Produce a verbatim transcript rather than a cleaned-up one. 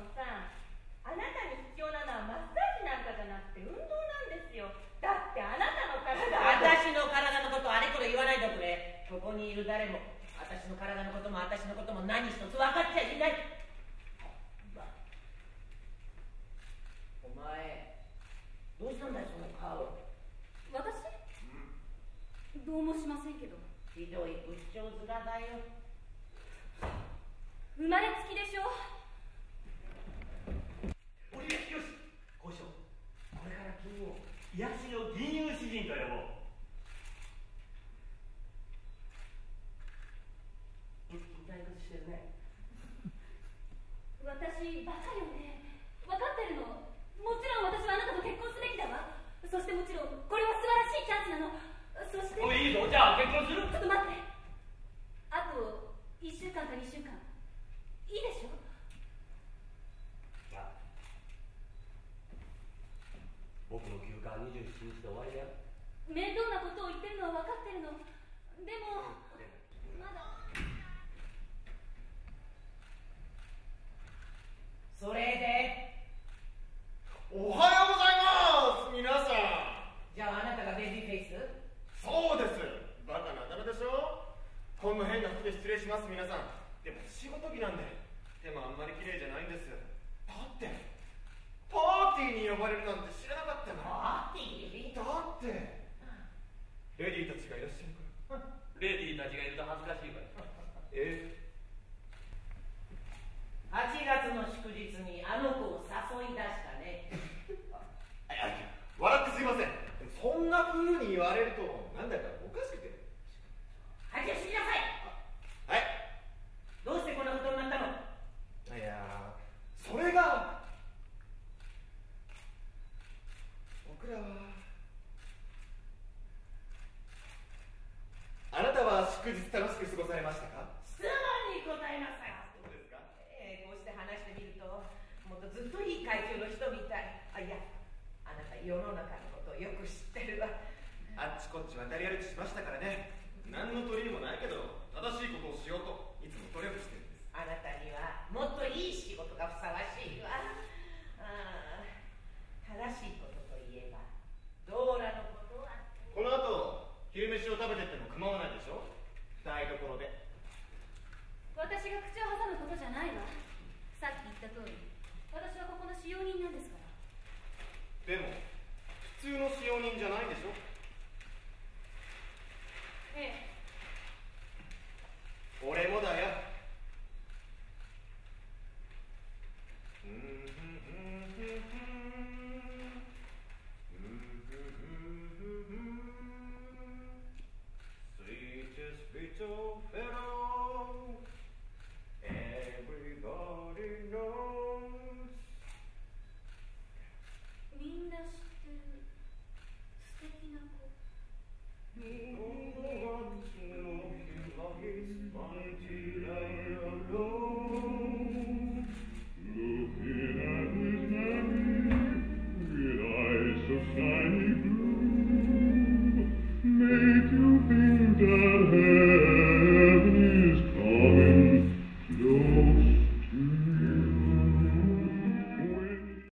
のさ、あなたに必要なのはマッサージなんかじゃなくて運動なんですよ。だってあなたの体は。 私の体のことあれこれ言わないでくれ。ここにいる誰も私の体のことも私のことも何一つ分かっちゃいない。お前どうしたんだよその顔。 私、うん、どうもしませんけど。 ひどい仏頂面だよ。 生まれつきでしょ。 おりやしよし交渉、これから君を癒しの銀融詩人と呼ぼう。退屈してるね。 私バカよね。分かってるの。もちろん私はあなたと結婚すべきだわ。そしてもちろんこれは素晴らしいチャンスなの。そしておいいぞ、じゃあ結婚する。 ちょっと待って。あといっしゅうかんかにしゅうかんいいでしょ。 あ、僕の休暇はにじゅうしちにちで終わりだよ。 面倒なことを言ってるのは分かってるの。でもまだ。 それでおはようございます皆さん。 じゃああなたがベビーフェイス？ そうです。バカなあだ名でしょ。こんな変な服で失礼します皆さん。でも仕事着なんで手もあんまり綺麗じゃないんです。だってパーティーに呼ばれるなんて知らなかったから。 パーティー？ だってレディーたちがいらっしゃるから。 レディーたちがいると恥ずかしいわよ。 えはちがつの祝日にあの子を誘い出したね。 あ、いや笑ってすいません。そんな風に言われるとなんだかおかしくて。 はい、じゃあしてください。 はい。 どうしてこんなことになったの？ いやそれが僕らはあなたは祝日楽しく過ごされましたか？ 質問に答えなさい。 そうですか？ えー、こうして話してみるともっとずっといい階級の人みたい。あ、いや、あなた世の中のことをよく知ってるわ。 あっちこっち渡り歩きしましたからね。何の取りにもないけど正しいことをしようと